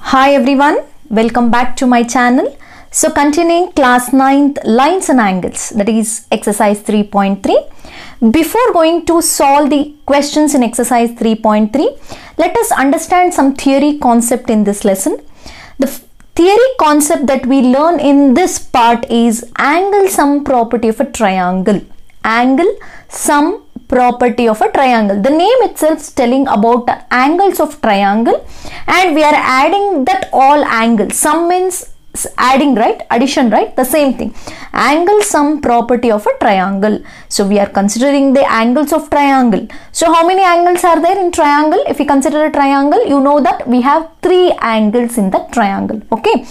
Hi everyone, welcome back to my channel. So continuing class 9th lines and angles, that is exercise 3.3. Before going to solve the questions in exercise 3.3, let us understand some theory concept in this lesson. The theory concept that we learn in this part is angle sum property of a triangle. Angle sum property of a triangle. The name itself is telling about the angles of triangle, and we are adding that all angles. Sum means adding, right? Addition, right? The same thing. Angle sum property of a triangle. So we are considering the angles of triangle. So how many angles are there in triangle? If we consider a triangle, you know that we have 3 angles in the triangle. Okay.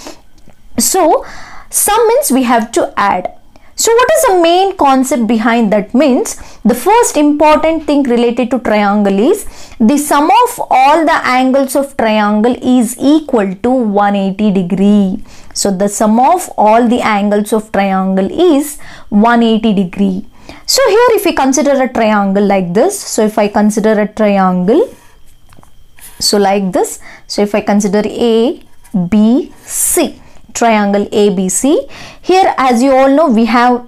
So sum means we have to add. So what is the main concept behind that? Means the first important thing related to triangle is the sum of all the angles of triangle is equal to 180 degree. So the sum of all the angles of triangle is 180 degree. So here if we consider a triangle like this, so if I consider a triangle, so like this, so if I consider A, B, C, triangle ABC. Here, as you all know, we have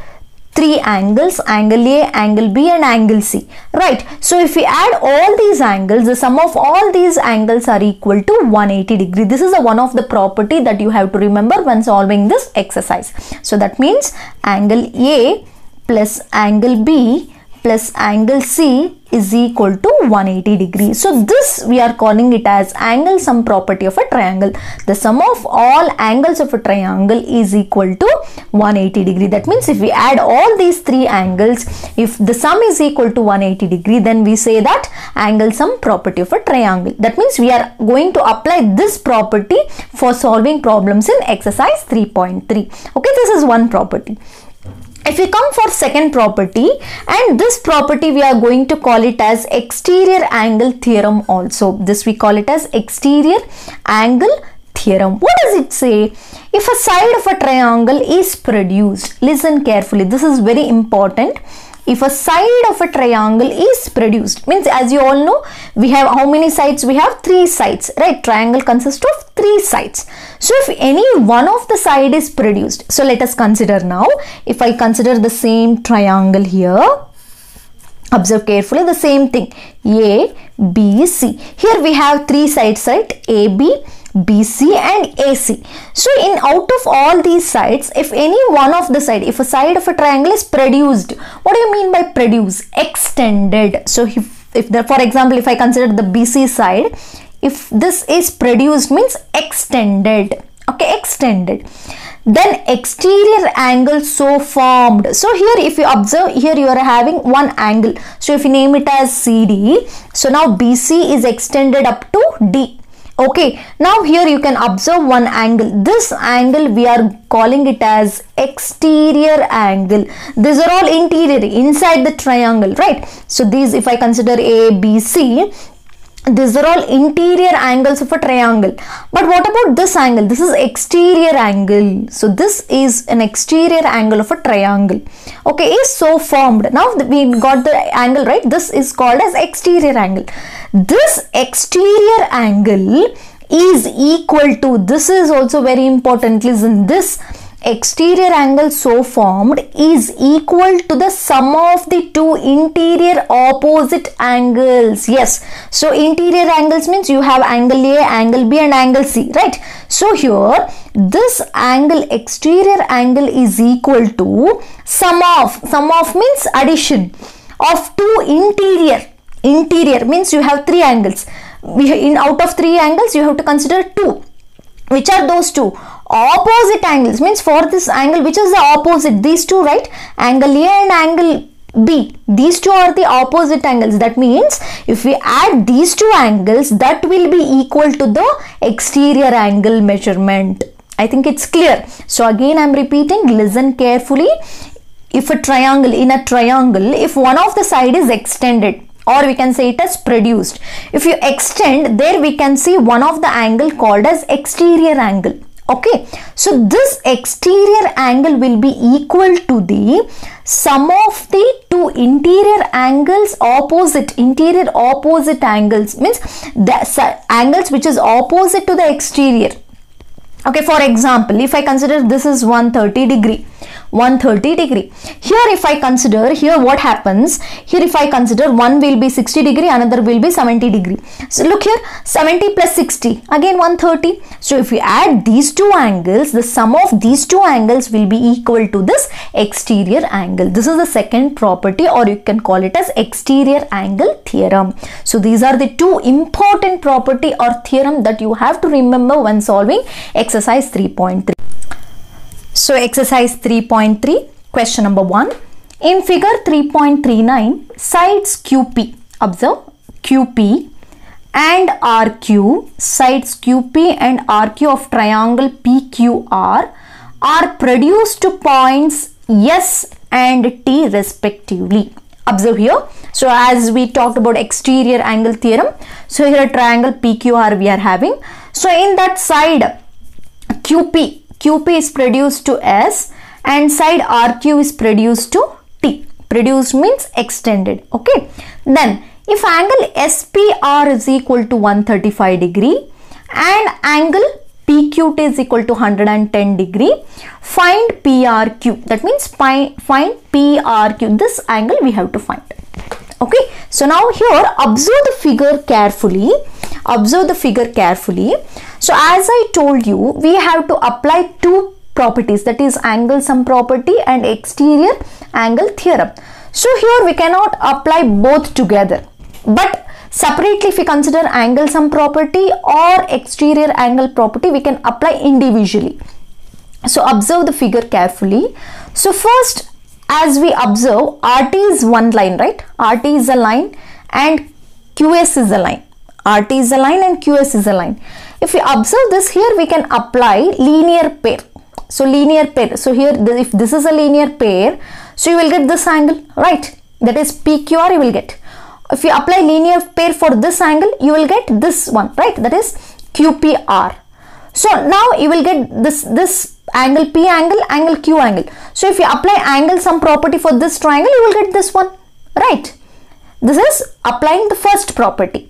3 angles, angle A, angle B and angle C, right? So if we add all these angles, the sum of all these angles are equal to 180 degree. This is one of the property that you have to remember when solving this exercise. So that means angle A plus angle B plus angle C is equal to 180 degrees. So this we are calling it as angle sum property of a triangle. The sum of all angles of a triangle is equal to 180 degree. That means if we add all these 3 angles, if the sum is equal to 180 degree, then we say that angle sum property of a triangle. That means we are going to apply this property for solving problems in exercise 3.3. Okay, this is one property. If we come for second property, and this property we are going to call it as exterior angle theorem also. This we call it as exterior angle theorem. What does it say? If a side of a triangle is produced, listen carefully, this is very important. If a side of a triangle is produced, means as you all know, we have how many sides? We have 3 sides, right? Triangle consists of 3 sides. So if any one of the side is produced, so let us consider now, if I consider the same triangle here, observe carefully the same thing, A, B, C. Here we have 3 sides, right? A, B, BC and AC. So in out of all these sides, if any one of the side, if a side of a triangle is produced, what do you mean by produce? Extended. So if the, for example, if I consider the BC side, if this is produced means extended. Okay, extended. Then exterior angle so formed. So here if you observe, here you are having one angle. So if you name it as CD, so now BC is extended up to D. Okay, now here you can observe one angle. This angle we are calling it as exterior angle. These are all interior, inside the triangle, right? So these, if I consider A, B, C, these are all interior angles of a triangle. But what about this angle? This is exterior angle. So this is an exterior angle of a triangle. Okay, is so formed. Now we got the angle, right? This is called as exterior angle. This exterior angle is equal to, this is also very important, listen, this exterior angle so formed is equal to the sum of the 2 interior opposite angles. Yes, so interior angles means you have angle A, angle B and angle C, right? So here this angle, exterior angle, is equal to sum of means addition of 2 interior means you have 3 angles. Out of 3 angles you have to consider 2. Which are those 2? Opposite angles means for this angle, which is the opposite? These 2, right? Angle A and angle B. These 2 are the opposite angles. That means if we add these 2 angles, that will be equal to the exterior angle measurement. I think it's clear. So again I am repeating, listen carefully. If a triangle, in a triangle, if one of the side is extended, or we can say it as produced. If you extend, there we can see one of the angle called as exterior angle. Okay, so this exterior angle will be equal to the sum of the two interior angles opposite, interior opposite angles means the angles which is opposite to the exterior. Okay, for example, if I consider this is 130 degree, 130 degree. Here if I consider, here what happens, here if I consider one will be 60 degree, another will be 70 degree. So look here, 70 plus 60, again 130. So if we add these two angles, the sum of these two angles will be equal to this exterior angle. This is the second property, or you can call it as exterior angle theorem. So these are the two important property or theorem that you have to remember when solving exercise 3.3. So exercise 3.3, question number 1. In figure 3.39, sides QP, observe QP and RQ, sides QP and RQ of triangle PQR are produced to points S and T respectively. Observe here. So as we talked about exterior angle theorem, so here a triangle PQR we are having. So in that side QP is produced to S and side RQ is produced to T. Produced means extended. Okay. Then if angle SPR is equal to 135 degree and angle PQT is equal to 110 degree, find PRQ. That means find PRQ. This angle we have to find. Okay. So now here observe the figure carefully. Observe the figure carefully. So as I told you, we have to apply two properties, that is angle sum property and exterior angle theorem. So here we cannot apply both together, but separately if we consider angle sum property or exterior angle property, we can apply individually. So observe the figure carefully. So first, as we observe, RT is one line, right? RT is a line and QS is a line. RT is a line and QS is a line. If we observe this here, we can apply linear pair. So linear pair. So here, if this is a linear pair, so you will get this angle, right? That is PQR you will get. If you apply linear pair for this angle, you will get this one, right? That is QPR. So now you will get this angle P angle, angle Q angle. So if you apply angle sum property for this triangle, you will get this one, right? This is applying the first property.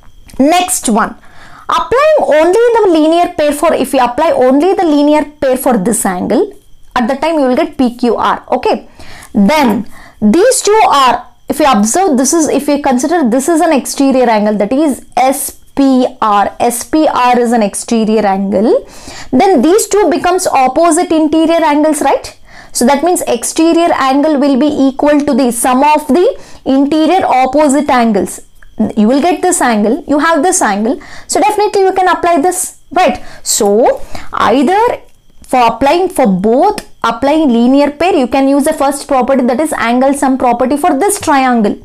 Next one, applying only the linear pair for, if you apply only the linear pair for this angle, at the time you will get PQR. Okay. Then these two are, if you observe, this is, if you consider this is an exterior angle, that is SPR. SPR is an exterior angle. Then these two becomes opposite interior angles, right? So that means exterior angle will be equal to the sum of the interior opposite angles. You will get this angle, you have this angle, so definitely you can apply this, right? So either for applying for both, applying linear pair, you can use the first property, that is angle sum property for this triangle,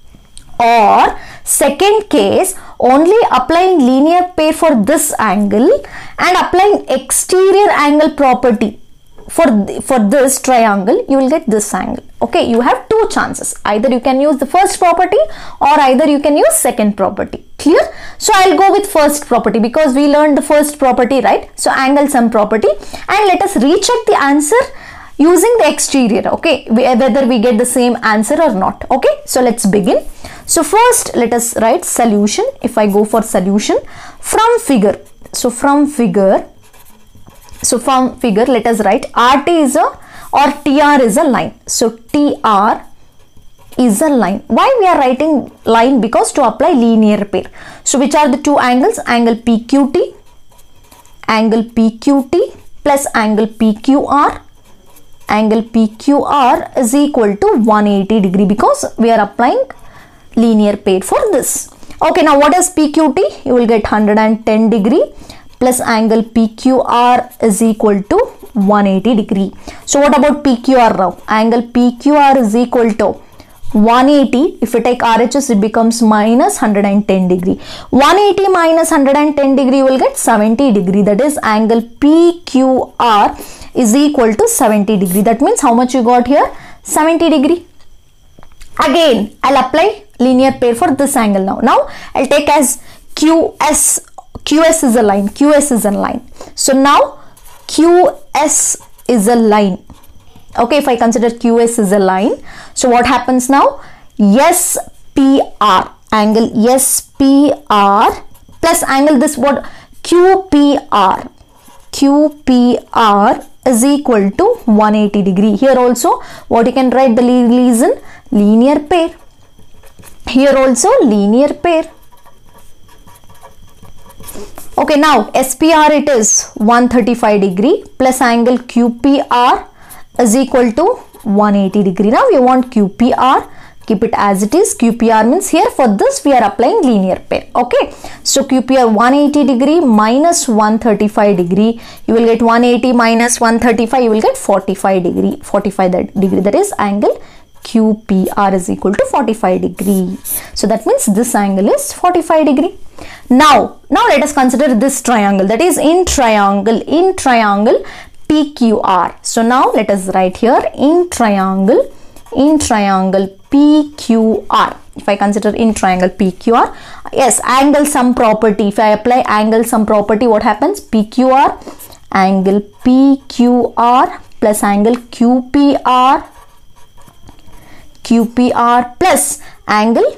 or second case, only applying linear pair for this angle and applying exterior angle property for this triangle, you will get this angle. Okay, you have two chances. Either you can use the first property or either you can use second property. Clear? So I'll go with first property because we learned the first property, right? So angle sum property, and let us recheck the answer using the exterior. Okay, whether we get the same answer or not. Okay, so let's begin. So first let us write solution. If I go for solution from figure, from figure, let us write RT is a, or TR is a line. So TR is a line. Why we are writing line? Because to apply linear pair. So which are the two angles? Angle PQT plus angle PQR. Angle PQR is equal to 180 degree because we are applying linear pair for this. Okay, now what is PQT? You will get 110 degree plus angle PQR is equal to 180 degree. So what about PQR now? Angle PQR is equal to 180. If we take RHS, it becomes minus 110 degree. 180 minus 110 degree, you will get 70 degree. That is angle PQR is equal to 70 degree. That means how much you got here? 70 degree. Again, I'll apply linear pair for this angle now. Now I'll take as QS is a line. QS is a line. So now QS is a line. Okay, if I consider QS is a line, so what happens now? SPR, angle SPR plus angle this what? QPR. QPR is equal to 180 degree. Here also what you can write, the reason? Linear pair. Here also linear pair. Okay, now SPR it is 135 degree plus angle QPR is equal to 180 degree. Now we want QPR, keep it as it is. QPR means here for this we are applying linear pair. Okay, so QPR 180 degree minus 135 degree, you will get 180 minus 135, you will get 45 degree. 45 degree, that is angle QPR is equal to 45 degree. So that means this angle is 45 degree. Now let us consider this triangle, that is in triangle PQR. So now let us write here in triangle PQR. If I consider in triangle PQR, yes, angle sum property. If I apply angle sum property, what happens? PQR, angle PQR plus angle QPR plus angle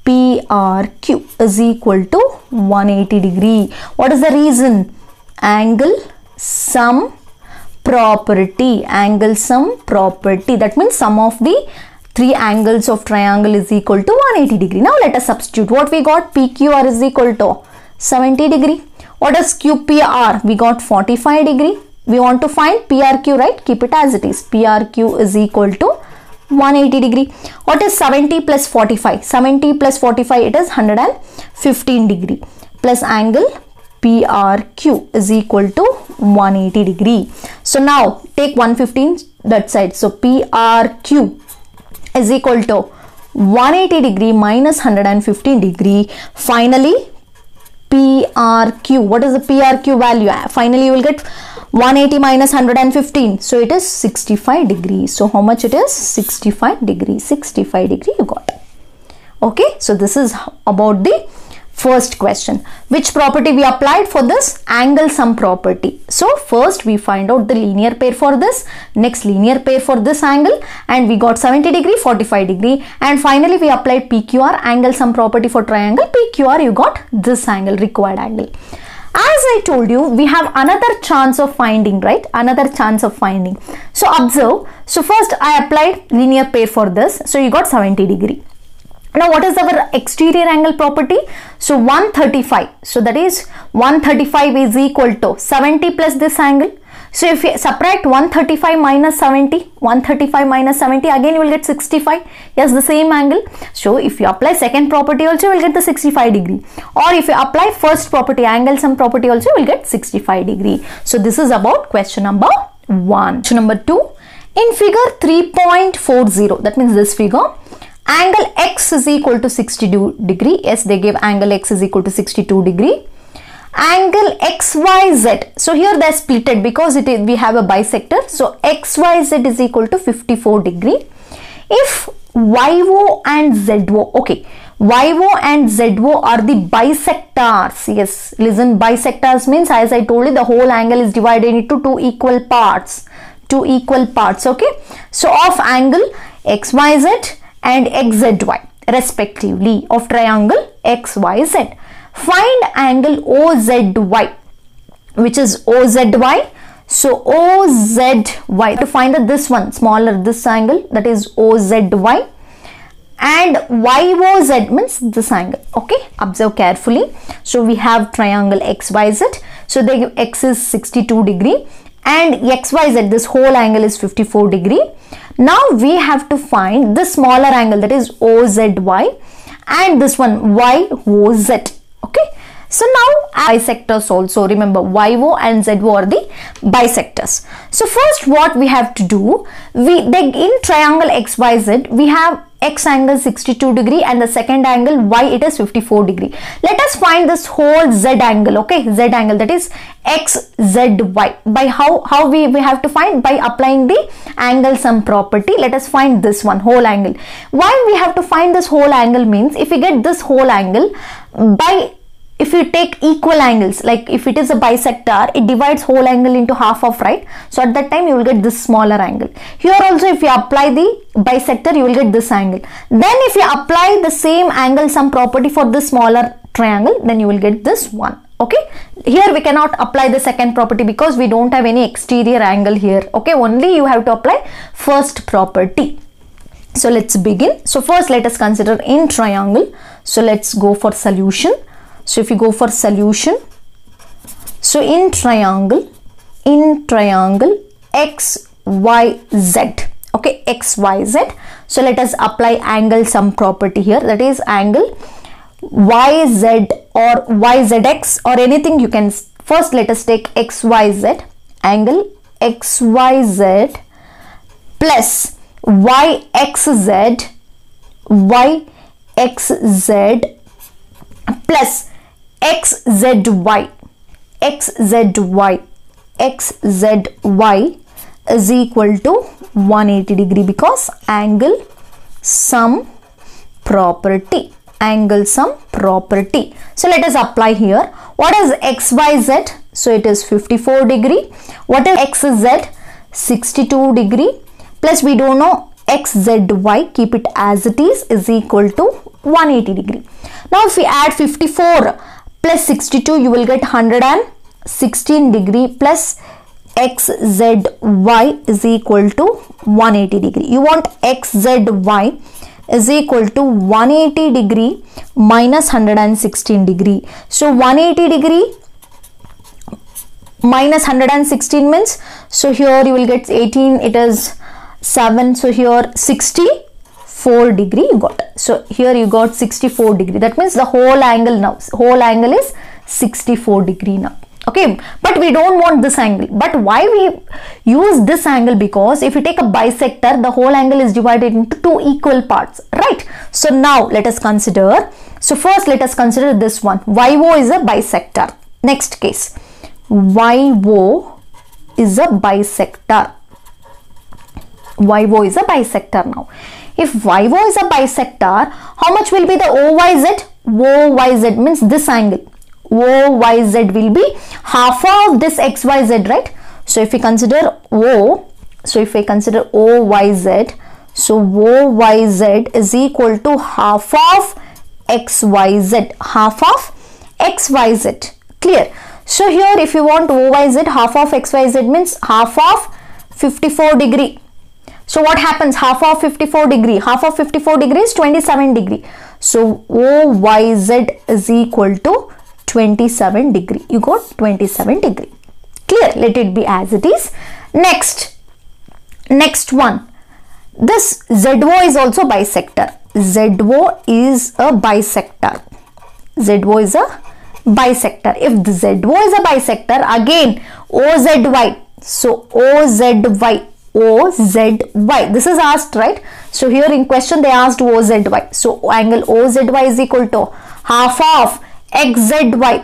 PRQ is equal to 180 degree. What is the reason? Angle sum property. Angle sum property. That means sum of the three angles of triangle is equal to 180 degree. Now let us substitute. What we got? PQR is equal to 70 degree. What is QPR? We got 45 degree. We want to find PRQ, right? Keep it as it is. PRQ is equal to 180 degree. What is 70 plus 45? 70 plus 45, it is 115 degree plus angle PRQ is equal to 180 degree. So now take 115 that side. So PRQ is equal to 180 degree minus 115 degree. Finally PRQ, what is the PRQ value? Finally you will get 180 minus 115, so it is 65 degrees. So how much it is? 65 degrees. 65 degree you got. Okay, so this is about the first question. Which property we applied for this? Angle sum property. So first we find out the linear pair for this, next linear pair for this angle, and we got 70 degree, 45 degree, and finally we applied PQR, angle sum property for triangle PQR. You got this angle, required angle. As I told you, we have another chance of finding, right? Another chance of finding. So observe. So first I applied linear pair for this. So you got 70 degree. Now what is our exterior angle property? So 135. So that is 135 is equal to 70 plus this angle. So if you subtract 135 minus 70, 135 minus 70, again you will get 65. Yes, the same angle. So if you apply second property also, you will get the 65 degree. Or if you apply first property, angle sum property also, you will get 65 degree. So this is about question number 1. Question number 2. In figure 3.40, that means this figure, angle X is equal to 62 degree. Yes, they gave angle X is equal to 62 degree. Angle XYZ, so here they are splitted because we have a bisector. So XYZ is equal to 54 degree. If YO and ZO, okay, YO and ZO are the bisectors. Yes, listen, bisectors means, as I told you, the whole angle is divided into two equal parts. Okay, so of angle XYZ and XZY respectively of triangle XYZ. Find angle OZY, which is OZY. So OZY, to find this one smaller, this angle, that is OZY, and YOZ means this angle. Okay, observe carefully. So we have triangle XYZ. So they give X is 62 degree and XYZ, this whole angle is 54 degree. Now we have to find this smaller angle, that is OZY, and this one YOZ. Okay, so now bisectors also, remember YO and ZO are the bisectors. So first what we have to do, in triangle XYZ we have X angle 62 degree and the second angle Y, it is 54 degree. Let us find this whole Z angle. Okay, Z angle, that is XZY. By how we have to find? By applying the angle sum property. Let us find this one whole angle. Why we have to find this whole angle means, if we get this whole angle by if you take equal angles, like if it is a bisector, it divides whole angle into half of, right? So at that time you will get this smaller angle. Here also if you apply the bisector, you will get this angle. Then if you apply the same angle sum property for the smaller triangle, then you will get this one. Okay, here we cannot apply the second property because we don't have any exterior angle here. Okay, only you have to apply first property. So let's begin. So first let us consider in triangle. So let's go for solution. So if you go for solution, so in triangle x, y, z, okay, x, y, z. So let us apply angle sum property here, that is angle yz or yzx or anything you can. First let us take xyz, angle xyz plus yxz plus xzy is equal to 180 degree because angle sum property. So let us apply here. What is xyz? So it is 54 degree. What is xz? 62 degree. Plus we don't know xzy, keep it as it is equal to 180 degree. Now if we add 54 plus 62, you will get 116 degree plus xzy is equal to 180 degree. You want xzy is equal to 180 degree minus 116 degree. So 180 degree minus 116 means, so here you will get 18, it is 7, so here 64 degree you got. So here you got 64 degree. That means the whole angle now, whole angle is 64 degree now. Okay, but we don't want this angle. But why we use this angle? Because if you take a bisector, the whole angle is divided into two equal parts, right? So now let us consider. So first let us consider this one. YO is a bisector. Next case, YO is a bisector. YO is a bisector now. If YO is a bisector, how much will be the OYZ? OYZ means this angle. OYZ will be half of this XYZ, right? So if we consider OYZ, so OYZ is equal to half of XYZ, half of XYZ. Clear? So here if you want OYZ, half of XYZ means half of 54 degree. So what happens? Half of 54 degree. Half of 54 degree is 27 degree. So OYZ is equal to 27 degree. You got 27 degree. Clear? Let it be as it is. Next one. This ZO is also bisector. ZO is a bisector. ZO is a bisector. If the ZO is a bisector, again OZY. So OZY. This is asked, right? So here in question they asked OZY. So angle OZY is equal to half of XZY.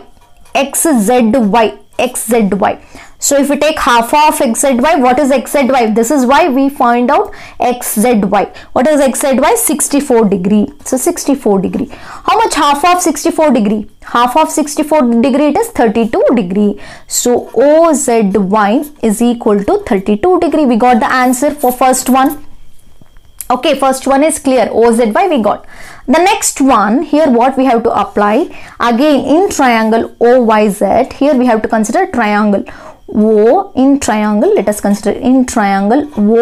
So if we take half of XZY, what is XZY? This is why we find out XZY. What is XZY? 64 degree. So 64 degree. How much half of 64 degree? Half of 64 degree, it is 32 degree. So OZY is equal to 32 degree. We got the answer for first one. Okay, first one is clear. OZY we got. The next one, here what we have to apply? Again in triangle OYZ, here we have to consider triangle. In triangle, let us consider in triangle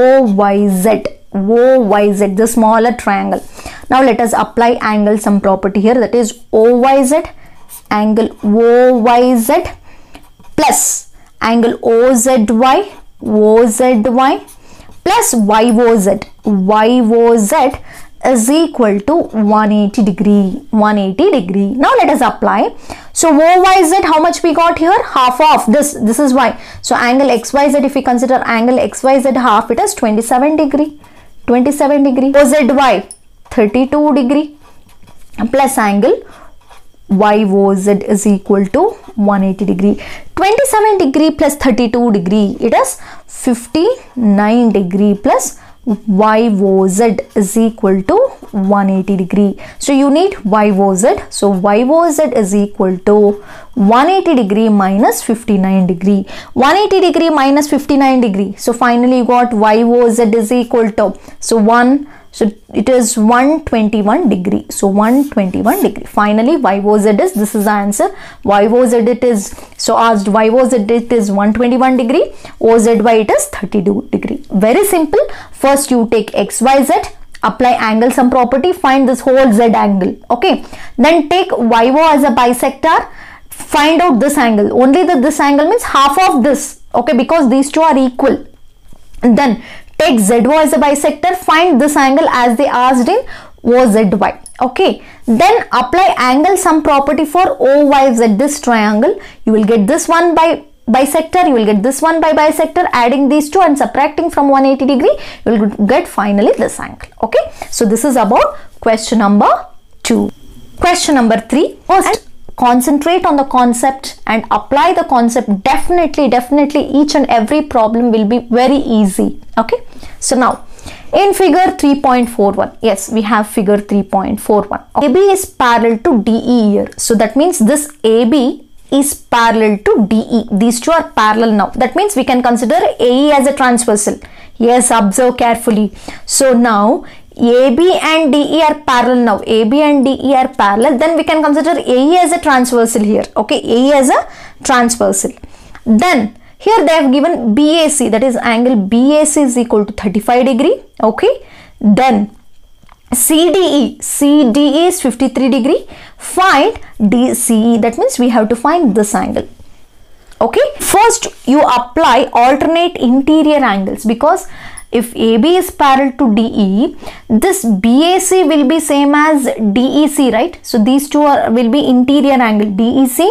OYZ, the smaller triangle. Now let us apply angle sum property here, that is OYZ, angle OYZ plus angle OZY plus YOZ is equal to 180 degree. Now let us apply. So OYZ, how much we got here? Half of this is Y. So angle XYZ, if we consider angle XYZ half, it is 27 degree. OZY 32 degree plus angle YOZ is equal to 180 degree. 27 degree plus 32 degree, it is 59 degree plus YOZ is equal to 180 degree. So you need YOZ. So YOZ is equal to 180 degree minus 59 degree. 180 degree minus 59 degree. So finally you got YOZ is equal to, so it is 121 degree. So 121 degree. Finally YOZ is, this is the answer. YOZ it is, so asked YOZ it is 121 degree. OZY it is 32 degree. Very simple. First you take XYZ, apply angle sum property, find this whole Z angle. Okay. Then take YO as a bisector, find out this angle. Only this angle means half of this. Okay, because these two are equal. And then take ZO as a bisector, find this angle as they asked in OZY. Okay, then apply angle sum property for OYZ, this triangle. You will get this one by bisector, you will get this one by bisector. Adding these two and subtracting from 180 degree, you will get finally this angle. Okay, so this is about question number 2. Question number 3. First, concentrate on the concept and apply the concept. Definitely each and every problem will be very easy. Okay, so now in figure 3.41, yes, we have figure 3.41. AB is parallel to DE here. So that means this AB is parallel to DE. These two are parallel now. That means we can consider AE as a transversal. Yes, observe carefully. So now AB and DE are parallel now. AB and DE are parallel. Then we can consider AE as a transversal here. Okay, AE as a transversal. Then here they have given BAC, that is angle BAC is equal to 35 degree. Okay. Then CDE is 53 degree. Find DCE, that means we have to find this angle. Okay. First you apply alternate interior angles, because if AB is parallel to DE, this BAC will be same as DEC, right? So these two will be interior angle DEC,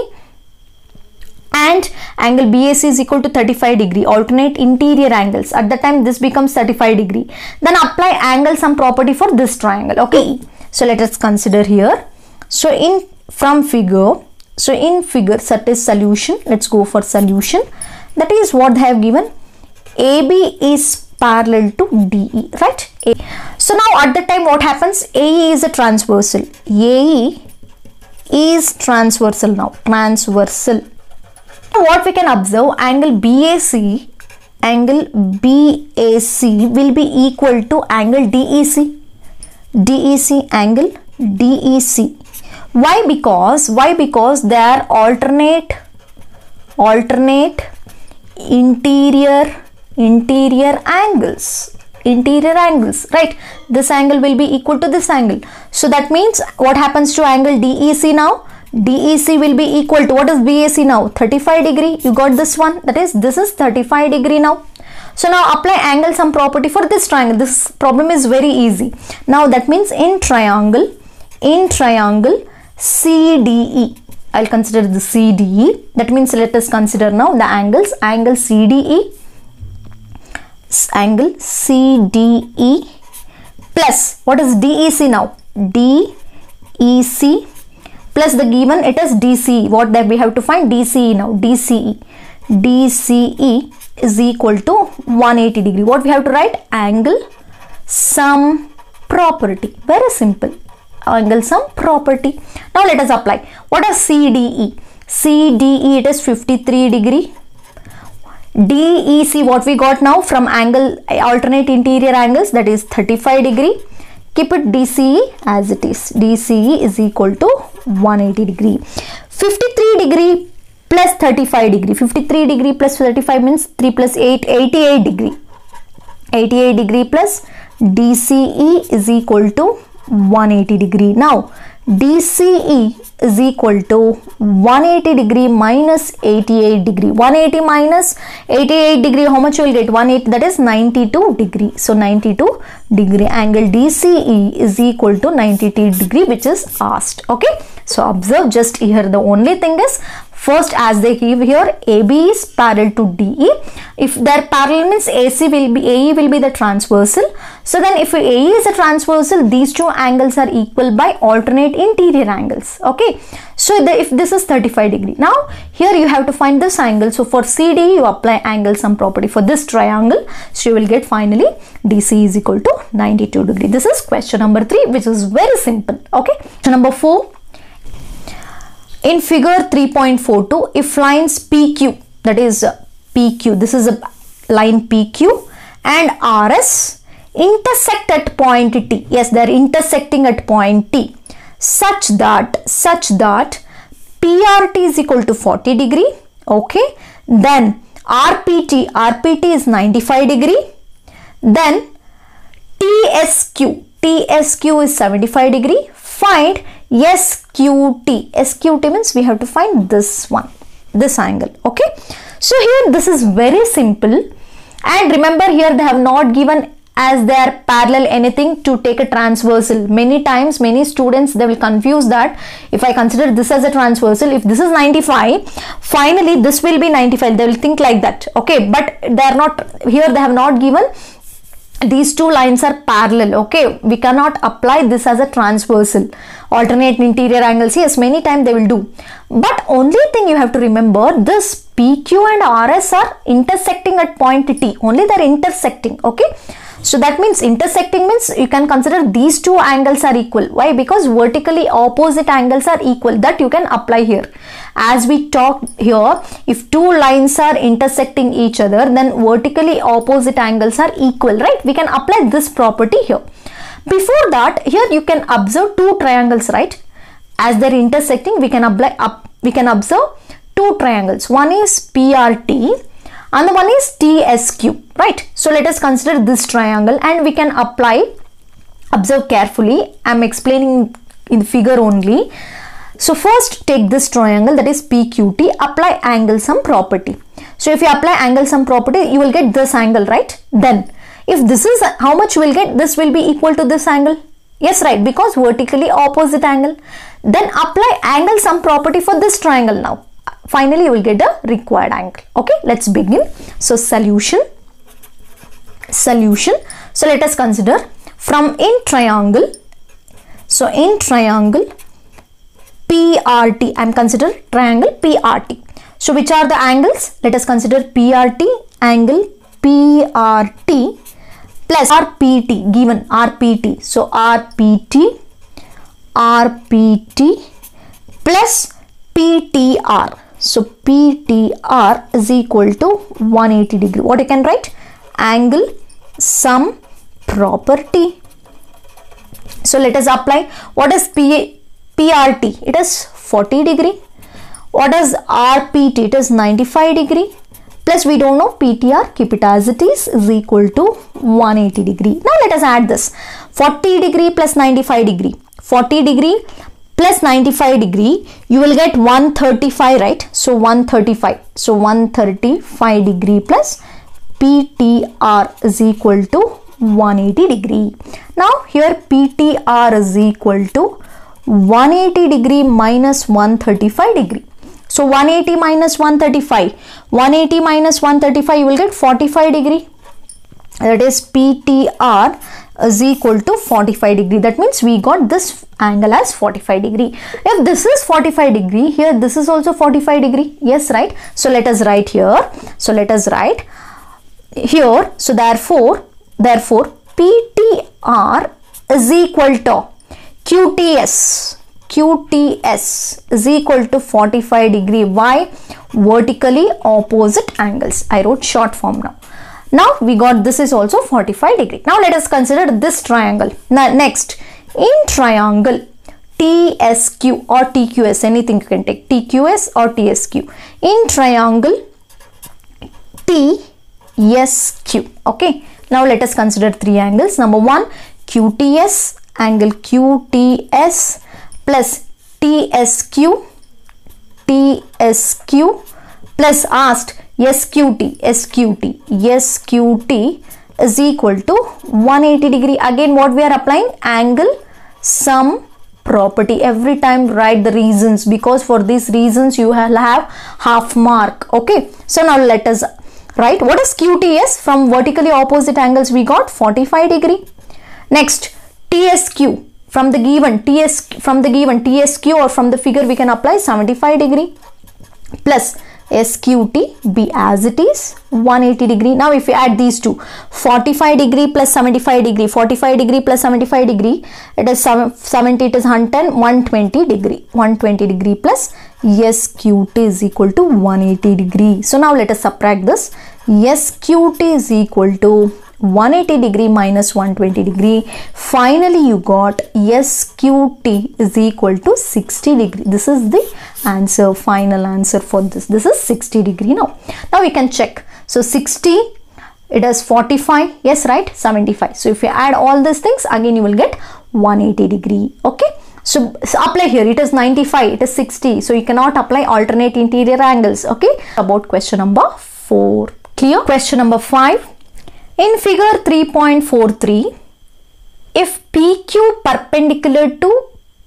and angle BAC is equal to 35 degree. Alternate interior angles. At the time this becomes 35 degree. Then apply angle sum property for this triangle. Okay. So let us consider here. So in figure, that is solution. Let's go for solution. That is what they have given. AB is parallel to DE, right? So now at the time what happens? AE is a transversal. AE is transversal now. Transversal. What we can observe, angle BAC will be equal to angle DEC. Angle DEC. Why? Because they are alternate interior angles, right? This angle will be equal to this angle. So that means what happens to angle DEC now? DEC will be equal to, what is BAC now? 35 degree. You got this one, that is, this is 35 degree now. So now apply angle sum property for this triangle. This problem is very easy. Now that means in triangle CDE, I'll consider the CDE. That means let us consider now the angles. Angle CDE plus, what is DEC now? DEC plus the given, it is DCE. What that we have to find? DCE now. DCE is equal to 180 degree. What we have to write? Angle sum property. Very simple. Angle sum property. Now let us apply. What is CDE? CDE, it is 53 degree. DEC, what we got now from angle alternate interior angles, that is 35 degree. Keep it DCE as it is. DCE is equal to 180 degree. 53 degree plus 35 degree. 53 degree plus 35 means 3 plus 8, 88 degree. 88 degree plus DCE is equal to 180 degree. Now DCE is equal to 180 degree minus 88 degree. 180 minus 88 degree, how much you will get? 180, that is 92 degree. So 92 degree. Angle DCE is equal to 92 degree, which is asked. Okay. So observe just here, the only thing is First, as they give here, AB is parallel to DE. If they're parallel means AE will be the transversal. So then if AE is a transversal, these two angles are equal by alternate interior angles. Okay. So if this is 35 degree. Now here you have to find this angle. So for CD you apply angle sum property for this triangle. So you will get finally DC is equal to 92 degree. This is question number 3, which is very simple. Okay. So number 4. In figure 3.42, if lines PQ, that is PQ, this is a line PQ and RS intersect at point T. Yes, they are intersecting at point T. Such that PRT is equal to 40 degree. Okay. Then RPT is 95 degree. Then TSQ is 75 degree. Find SQT means we have to find this one, this angle. Okay. So here this is very simple, and remember here they have not given as they are parallel anything to take a transversal. Many times many students, they will confuse that if I consider this as a transversal, if this is 95, finally this will be 95, they will think like that. Okay, but they are not, here they have not given these two lines are parallel. Okay, we cannot apply this as a transversal. Alternate interior angles, yes, many times they will do, but only thing you have to remember, this PQ and RS are intersecting at point T. Only they are intersecting. Okay. So that means intersecting means you can consider these two angles are equal. Why? Because vertically opposite angles are equal. That you can apply here. As we talked here, if two lines are intersecting each other, then vertically opposite angles are equal, right? We can apply this property here. Before that, here you can observe two triangles, right? As they're intersecting, we can observe two triangles. One is PRT. And the one is TSQ, right? So let us consider this triangle and we can apply, observe carefully, I am explaining in the figure only. So first take this triangle, that is PQT, apply angle sum property. So if you apply angle sum property, you will get this angle, right? Then if this is how much you will get, this will be equal to this angle. Yes, right, because vertically opposite angle. Then apply angle sum property for this triangle now. Finally, you will get the required angle. Okay, let's begin. So solution. So let us consider from in triangle. So in triangle PRT, I am considering triangle PRT. So which are the angles? Let us consider PRT, angle PRT plus RPT, given RPT. So RPT plus PTR. So PTR is equal to 180 degree. What you can write? Angle sum property. So let us apply. What is PRT? It is 40 degree. What is RPT? It is 95 degree. Plus we don't know PTR, keep it as it is equal to 180 degree. Now let us add this. 40 degree plus 95 degree. 40 degree plus 95 degree, you will get 135, right? So 135. So 135 degree plus PTR is equal to 180 degree. Now here PTR is equal to 180 degree minus 135 degree. So 180 minus 135. 180 minus 135, you will get 45 degree. That is PTR is equal to 45 degree. That means we got this angle as 45 degree. If this is 45 degree, here this is also 45 degree. Yes, right? So let us write here. So let us write here. So therefore PTR is equal to QTS is equal to 45 degree. Why? Vertically opposite angles. I wrote short form now. Now we got this is also 45 degree. Now let us consider this triangle. Now next, in triangle TSQ or TQS, anything you can take, TQS or TSQ. In triangle TSQ. Okay. Now let us consider three angles. Number one, QTS, angle QTS plus TSQ plus asked SQT is equal to 180 degree. Again what we are applying? Angle sum property. Every time write the reasons, because for these reasons you will have half mark. Okay, so now let us write what is QTS. From vertically opposite angles we got 45 degree. Next, TSQ, from the given TSQ or from the figure we can apply 75 degree, plus SQT be as it is 180 degree. Now if you add these two, 45 degree plus 75 degree, 45 degree plus 75 degree, it is 70, it is 110, 120 degree. 120 degree plus SQT is equal to 180 degree. So now let us subtract this. SQT is equal to 180 degree minus 120 degree. Finally you got SQT is equal to 60 degree. This is the answer, final answer for this. This is 60 degree. Now we can check. So 60, it is 45, yes, right, 75. So if you add all these things, again you will get 180 degree. Okay, so apply here. It is 95, it is 60, so you cannot apply alternate interior angles. Okay, about question number 4. Clear? Question number 5. In figure 3.43, if PQ perpendicular to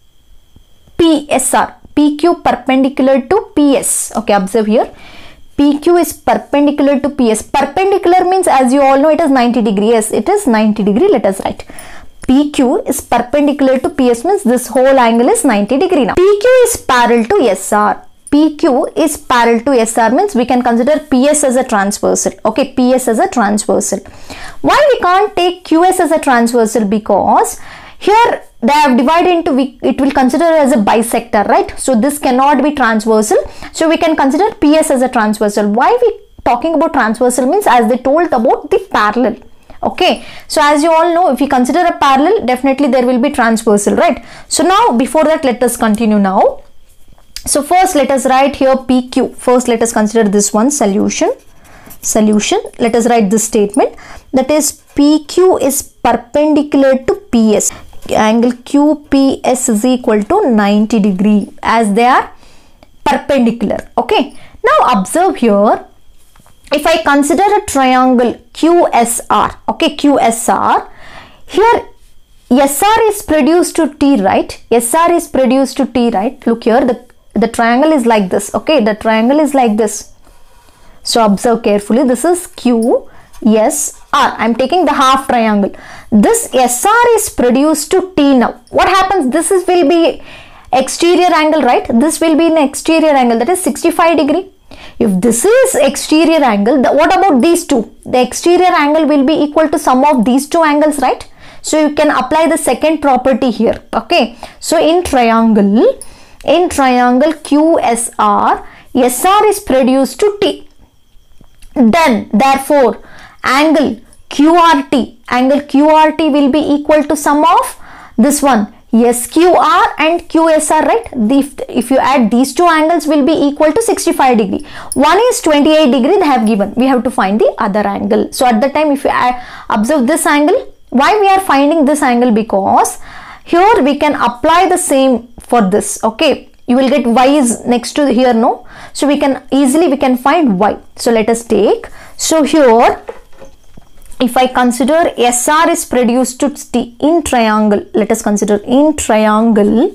PSR, PQ perpendicular to PS, okay, observe here, PQ is perpendicular to PS. Perpendicular means, as you all know, it is 90 degree. Yes, it is 90 degree. Let us write. PQ is perpendicular to PS means this whole angle is 90 degree. Now, PQ is parallel to SR. PQ is parallel to SR means we can consider PS as a transversal. Okay, PS as a transversal. Why we can't take QS as a transversal? Because here they have divided into, it will consider as a bisector, right? So this cannot be transversal. So we can consider PS as a transversal. Why we talking about transversal means, as they told about the parallel. Okay, so as you all know, if we consider a parallel, definitely there will be transversal, right? So now before that, let us continue now. So first let us write here PQ. First let us consider this one, solution. Let us write this statement, that is PQ is perpendicular to PS. Angle QPS is equal to 90 degree as they are perpendicular. Okay, now observe here, if I consider a triangle QSR, okay, QSR, here SR is produced to T, right? SR is produced to T, right? Look here, the triangle is like this. Okay, the triangle is like this. So observe carefully. This is QSR. I am taking the half triangle. This SR is produced to T. Now what happens? This will be exterior angle, right? This will be an exterior angle, that is 65 degree. If this is exterior angle, what about these two? The exterior angle will be equal to sum of these two angles, right? So you can apply the second property here. Okay, so in triangle QSR, SR is produced to T. Then therefore angle QRT will be equal to sum of this one, SQR and QSR, right? If you add these two angles will be equal to 65 degree. One is 28 degree they have given. We have to find the other angle. So at the time, if you observe this angle, why we are finding this angle? Because here we can apply the same for this. Okay, you will get Y is next to here, no? So we can easily find Y. So let us take. So here, if I consider SR is produced to T in triangle, let us consider in triangle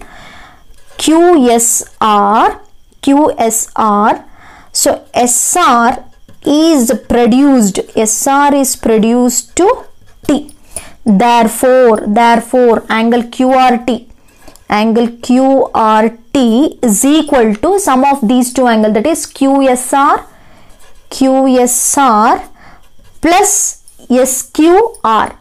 QSR. So SR is produced to T. Therefore angle QRT is equal to sum of these two angles, that is QSR plus SQR.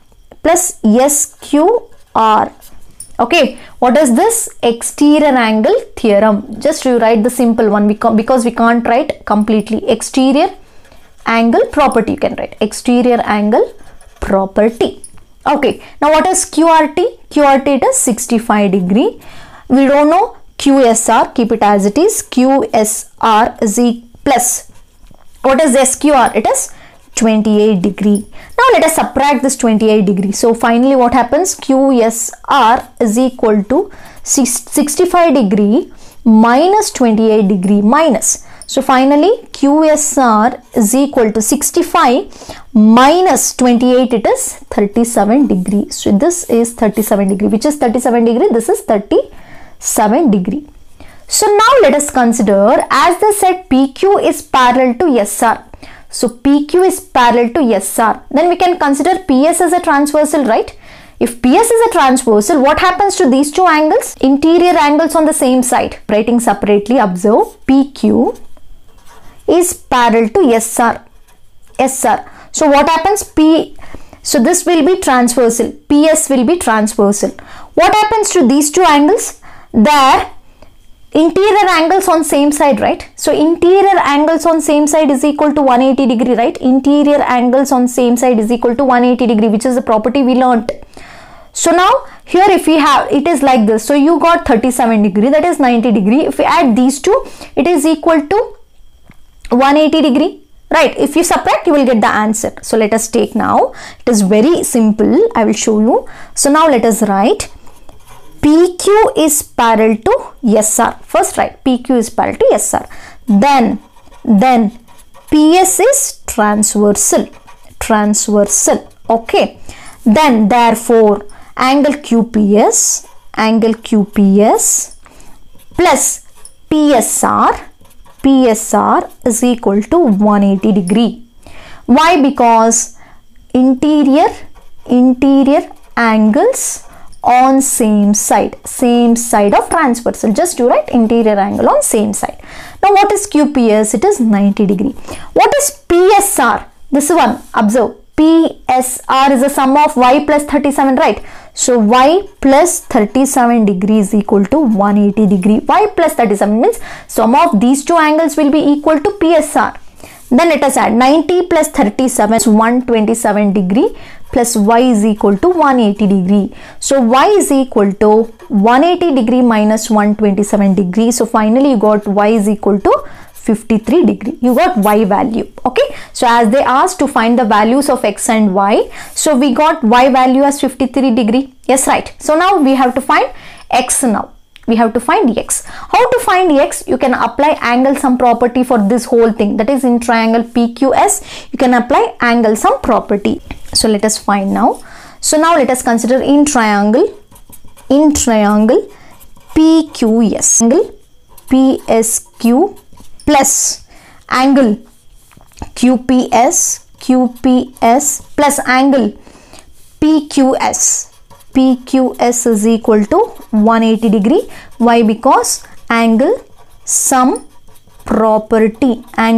Okay, what is this? Exterior angle theorem. Just rewrite the simple one because we can't write completely. Exterior angle property, you can write exterior angle property. Okay, now what is QRT? QRT, it is 65 degree. We don't know QSR, keep it as it is. QSR is plus, what is SQR? It is 28 degree. Now let us subtract this 28 degree. So finally what happens? QSR is equal to 65 degree minus 28 degree minus. So finally QSR is equal to 65 minus 28, it is 37 degree. So this is 37 degree. Which is 37 degree? This is 37 7 degree. So now let us consider, as they said PQ is parallel to SR. So PQ is parallel to SR. Then we can consider PS as a transversal, right? If PS is a transversal, what happens to these two angles? Interior angles on the same side. Writing separately, observe PQ is parallel to SR. So what happens? So this will be transversal. PS will be transversal. What happens to these two angles? Their interior angles on same side, right? So interior angles on same side is equal to 180 degree, right? Interior angles on same side is equal to 180 degree, which is the property we learnt. So now here if we have, it is like this. So you got 37 degree, that is 90 degree. If we add these two, it is equal to 180 degree, right? If you subtract, you will get the answer. So let us take now. It is very simple. I will show you. So now let us write PQ is parallel to SR. First write PQ is parallel to SR. Then PS is transversal. Okay. Then therefore angle QPS plus PSR is equal to 180 degree. Why? Because interior angles on same side of transversal. Just do write interior angle on same side. Now what is QPS? It is 90 degree. What is PSR? This one, observe. PSR is the sum of y plus 37, right? So y plus 37 degree is equal to 180 degree. Y plus 37 means sum of these two angles will be equal to PSR. Then let us add 90 plus 37 is 127 degree plus y is equal to 180 degree. So y is equal to 180 degree minus 127 degree. So finally you got y is equal to 53 degree. You got y value. Okay. So as they asked to find the values of x and y, so we got y value as 53 degree. Yes, right. So now we have to find x now. We have to find x. How to find x? You can apply angle sum property for this whole thing. That is in triangle PQS, you can apply angle sum property. So let us find now. So now let us consider in triangle PQS. Angle PSQ plus angle QPS plus angle PQS is equal to 180 degree. Why? Because angle sum property. Now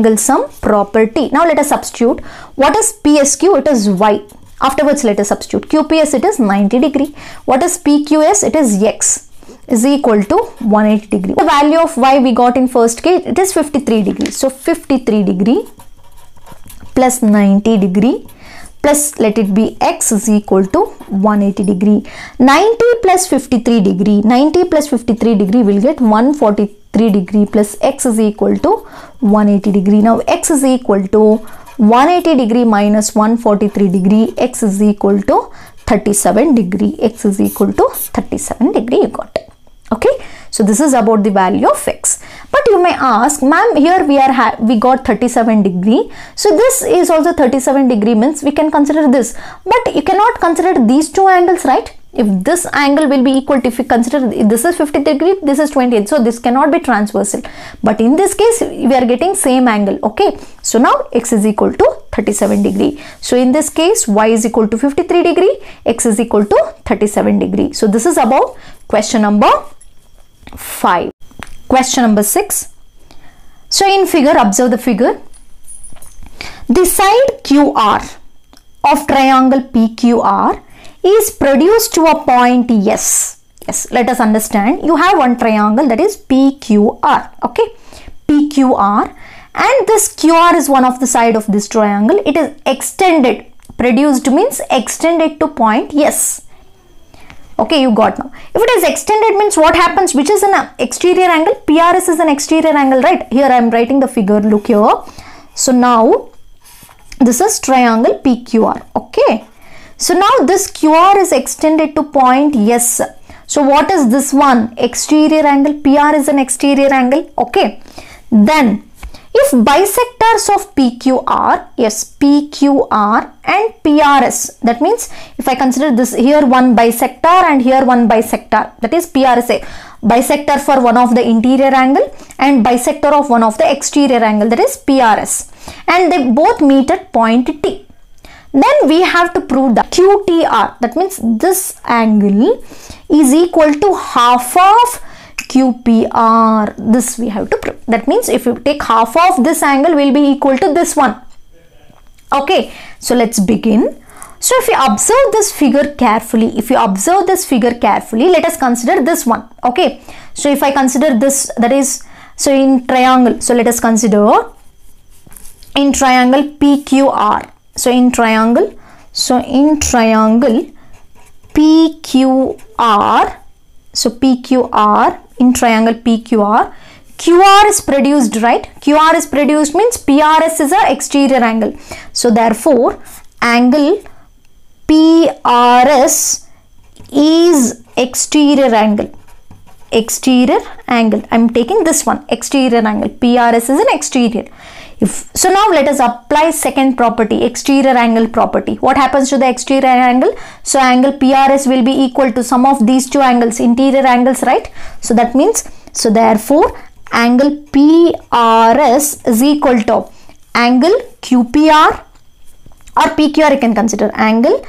let us substitute. What is PSQ? It is y. Afterwards let us substitute. QPS, it is 90 degree. What is PQS? It is x is equal to 180 degree. The value of y we got in first case, it is 53 degree. So 53 degree plus 90 degree plus let it be x is equal to 180 degree. 90 plus 53 degree will get 143 degree plus x is equal to 180 degree. Now x is equal to 180 degree minus 143 degree, x is equal to 37 degree. X is equal to 37 degree, you got it. Okay. So this is about the value of x. But you may ask, ma'am, here we got 37 degree. So this is also 37 degree, means we can consider this. But you cannot consider these two angles, right? If this angle will be equal to, if you consider this is 50 degree, this is 28. So this cannot be transversal. But in this case, we are getting same angle. Okay. So now x is equal to 37 degree. So in this case, y is equal to 53 degree, x is equal to 37 degree. So this is about question number 5. Question number 6. So in figure, observe the figure. The side QR of triangle PQR is produced to a point S. Yes, let us understand. You have one triangle, that is PQR. Okay, PQR, and this QR is one of the side of this triangle. It is extended. Produced means extended to point S. Okay, you got now. If it is extended means what happens? Which is an exterior angle? PRS is an exterior angle, right? Here I am writing the figure. Look here. So now this is triangle PQR. Okay. So now this QR is extended to point S. So what is this one? Exterior angle. PR is an exterior angle. Okay. Then if bisectors of PQR, yes, PQR and PRS, that means if I consider this here one bisector and here one bisector, that is PRS. bisector for one of the interior angle and bisector of one of the exterior angle, that is PRS, and they both meet at point T. Then we have to prove that QTR, that means this angle is equal to half of QPR. This we have to prove. That means if you take half of this angle will be equal to this one. Okay, so let's begin. So if you observe this figure carefully, let us consider this one. Okay, so if I consider this, that is, so in triangle, so let us consider in triangle PQR. So in triangle PQR, so PQR, in triangle PQR, QR is produced, right? QR is produced means PRS is a exterior angle. So therefore angle PRS is exterior angle. I'm taking this one, exterior angle. PRS is an exterior. So now let us apply second property, exterior angle property. What happens to the exterior angle? So angle PRS will be equal to sum of these two angles, interior angles, right? So that means, so therefore angle PRS is equal to angle QPR or PQR. You can consider angle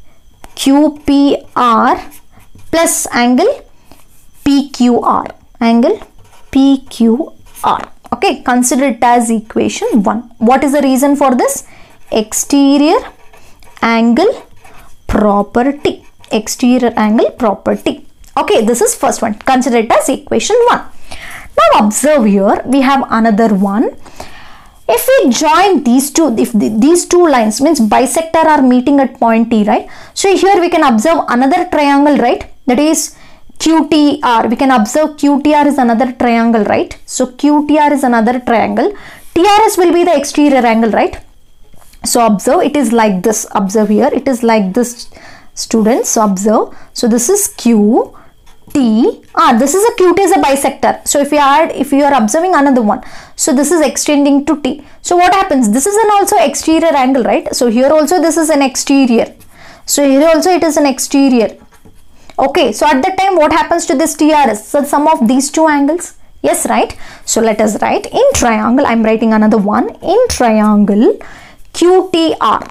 QPR plus angle PQR, angle PQR. Okay, consider it as equation 1. What is the reason for this? Exterior angle property. Exterior angle property. Okay, this is first one. Consider it as equation 1. Now observe here, we have another one. If we join these two, if these two lines means bisector are meeting at point T, right? So here we can observe another triangle, right? That is QTR. We can observe QTR is another triangle, right? So QTR is another triangle. TRS will be the exterior angle, right? So observe, it is like this. Observe here, it is like this, students. So observe. So this is Q. T, this is a QT is a bisector. So if you are observing another one, so this is extending to T. So what happens? This is an also exterior angle, right? So here also this is an exterior. So here also it is an exterior. Okay, so at that time what happens to this TRS? So sum of these two angles. Yes, right? So let us write in triangle. I am writing another one. In triangle QTR,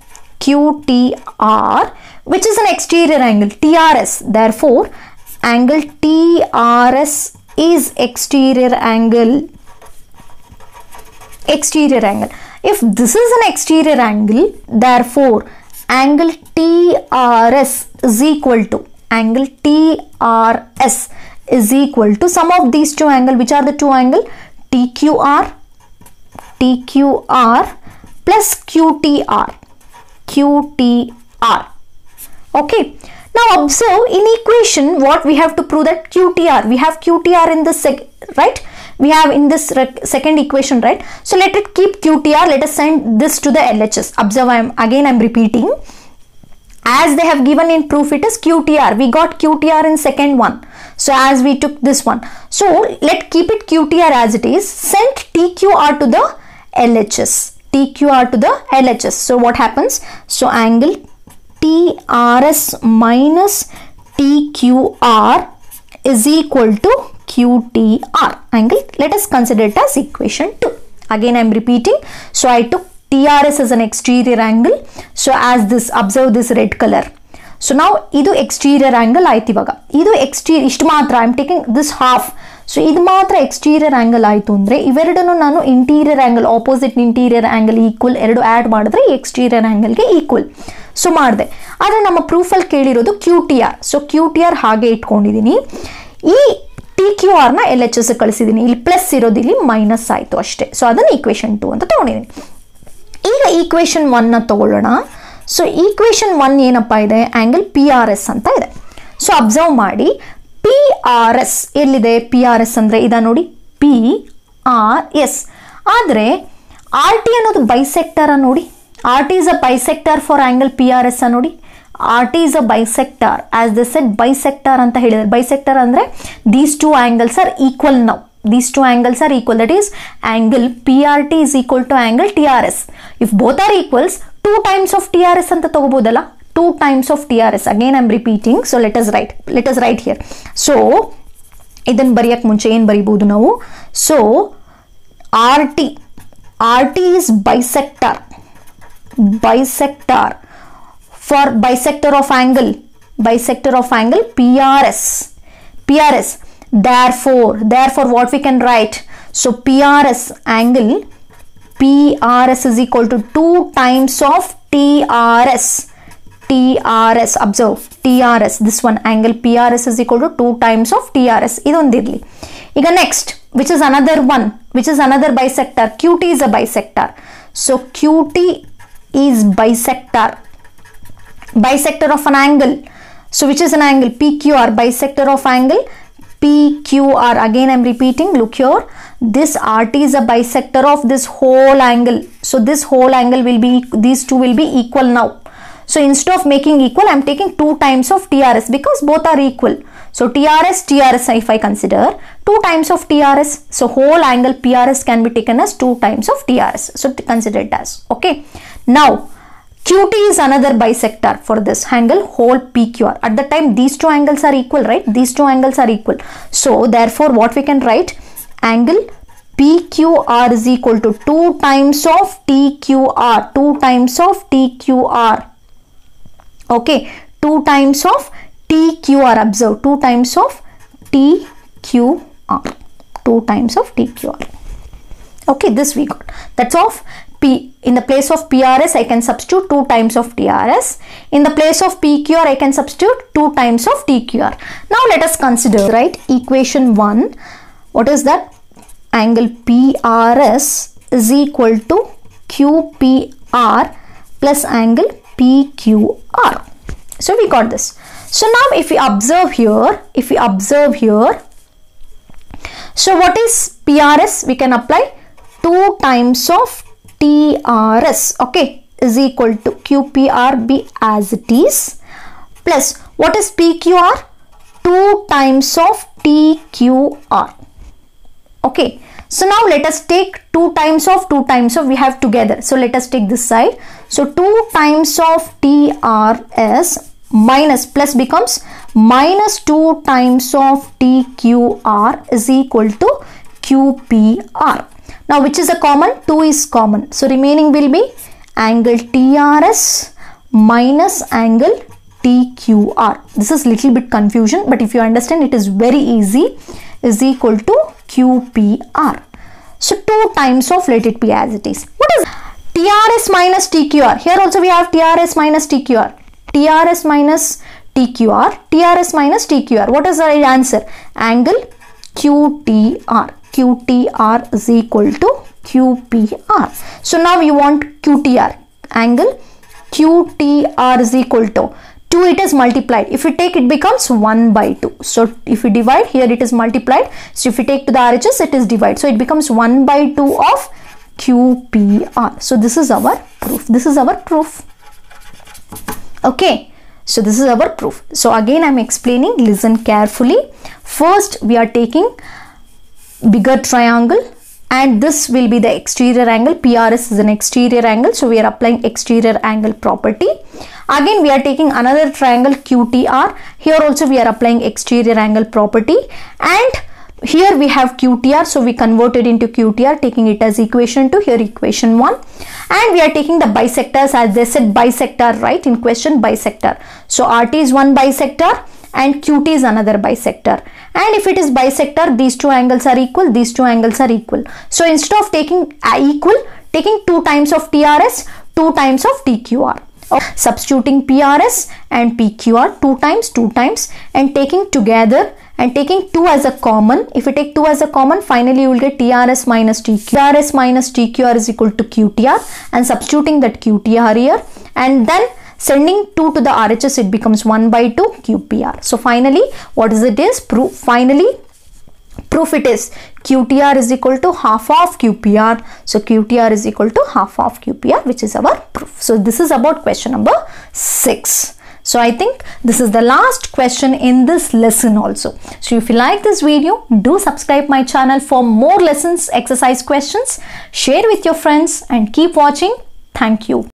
which is an exterior angle, TRS. Therefore angle TRS is exterior angle. If this is an exterior angle, therefore angle TRS is equal to sum of these two angles. Which are the two angles? TQR plus QTR. Okay. Now observe in equation what we have to prove that QTR. We have QTR in this right? We have in this second equation, right? So let it keep QTR. Let us send this to the LHS. Observe, I'm repeating. As they have given in proof, it is QTR. We got QTR in second one. So as we took this one. So let keep it QTR as it is. Send TQR to the LHS. So what happens? So angle TRS minus TQR is equal to QTR angle. Let us consider it as equation 2. Again I am repeating. So I took TRS as an exterior angle. So as this, observe this red color. So now idu exterior angle aaytu ivaga. Idu exterior ishtu matra. I am taking this half. So idu matra exterior angle aaytu andre iveradanu nanu interior angle, opposite interior angle equal eradu add madidre exterior angle ge equal. So ಮಾಡಿದೆ. ಆದರೆ ನಮ್ಮ proof ಅಲ್ಲಿ ಕೇಳಿರೋದು QTR. So QTR ಹಾಗೆ ಇಟ್ಕೊಂಡಿದ್ದೀನಿ. ಈ TQR ನ LHS ಕಳಿಸಿದ್ದೀನಿ. ಇಲ್ಲಿ plus ಇರೋದು ಇಲ್ಲಿ ಮೈನಸ್ ಆಯ್ತು ಅಷ್ಟೇ. ಸೊ ಅದನ್ನ ಈಕ್ವೇಷನ್ 2 ಅಂತ ತಗೊಂಡಿದ್ದೀನಿ. ಈಗ ಈಕ್ವೇಷನ್ 1 ನ ತಗೊಳ್ಳೋಣ. ಸೊ ಈಕ್ವೇಷನ್ 1 ಏನಪ್ಪಾ ಇದೆ? ಆಂಗಲ್ PRS ಅಂತ ಇದೆ. ಸೊ ಅಬ್ಸರ್ವ್ ಮಾಡಿ, PRS ಎಲ್ಲಿದೆ? PRS ಅಂದ್ರೆ ಇದ ನೋಡಿ, PRS. ಆದರೆ RT ಅನ್ನೋದು ಬೈಸೆಕ್ಟರ್ ನೋಡಿ. RT is a bisector for angle PRS ನೋಡಿ. RT is a bisector. As they said, bisector anta helidare. Bisector andre these two angles are equal now. These two angles are equal. That is, angle PRT is equal to angle TRS. If both are equals, 2 times of TRS anta ತಗೋಬಹುದಲ್ಲ. 2 times of TRS. Again I am repeating. So let us write here. So ಇದನ್ನ ಬರೆಯಕ್ಕೆ ಮುಂಚೆ ಏನು ಬರಿಬಹುದು ನಾವು? So RT is bisector for bisector of angle PRS. Therefore what we can write? So PRS is equal to 2 times of TRS. Observe TRS, this one angle PRS is equal to 2 times of TRS. idondirli. Iga next, which is another bisector. QT is a bisector. So QT is bisector of an angle. So which is an angle? PQR, bisector of angle PQR. Again I am repeating, look here, this RT is a bisector of this whole angle. So this whole angle will be, these two will be equal now. So instead of making equal, I am taking 2 times of TRS because both are equal. So TRS if I consider 2 times of TRS. So whole angle PRS can be taken as 2 times of TRS. So consider it as, okay. Now QT is another bisector for this angle whole PQR. At the time these two angles are equal, right? These two angles are equal. So therefore what we can write? Angle PQR is equal to 2 times of TQR. 2 times of TQR. Okay, 2 times of TQR. Observe, 2 times of TQR. 2 times of TQR. Okay, this we got. That's of P. In the place of PRS, I can substitute 2 times of TRS. In the place of PQR, I can substitute 2 times of TQR. Now let us consider, right? Equation 1. What is that? Angle PRS is equal to QPR plus angle PQR. So we got this. So now if we observe here, so what is PRS? We can apply 2 times of TRS, okay, is equal to QPR be as it is, plus what is PQR? 2 times of TQR. Okay, so now let us take 2 times of we have together. So let us take this side. So 2 times of TRS minus plus becomes minus 2 times of TQR is equal to QPR. Now which is a common? 2 is common. So remaining will be angle TRS minus angle TQR. This is little bit confusion, but if you understand, it is very easy. Is equal to QPR. So 2 times of, let it be as it is. What is TRS minus TQR? Here also we have TRS minus TQR. TRS minus TQR. TRS minus TQR. What is the answer? Angle QTR. QTR is equal to QPR. So now you want QTR. Angle QTR is equal to 2, it is multiplied. If you take, it becomes 1 by 2. So if you divide, here it is multiplied. So if you take to the RHS, it is divided. So it becomes 1 by 2 of QPR. So this is our proof. Okay. So this is our proof. So again I am explaining, listen carefully. First we are taking bigger triangle and this will be the exterior angle. PRS is an exterior angle. So we are applying exterior angle property. Again we are taking another triangle QTR. Here also we are applying exterior angle property, and here we have QTR, so we converted into QTR, taking it as equation 2, here equation 1. And we are taking the bisectors, as they said bisector, right, in question bisector. So RT is one bisector and QT is another bisector. And if it is bisector, these two angles are equal, these two angles are equal. So instead of taking equal, taking 2 times of TRS, 2 times of TQR. Substituting PRS and PQR 2 times and taking together and taking 2 as a common. If you take 2 as a common, finally you will get TRS minus TQR. TRS minus TQR is equal to QTR, and substituting that QTR here and then sending 2 to the RHS, it becomes 1 by 2 QPR. So finally what is it is? Proof. Finally proof it is QTR is equal to half of QPR. So QTR is equal to half of QPR, which is our proof. So this is about question number 6. So I think this is the last question in this lesson also. So if you like this video, do subscribe my channel for more lessons, exercise questions, share with your friends and keep watching. Thank you.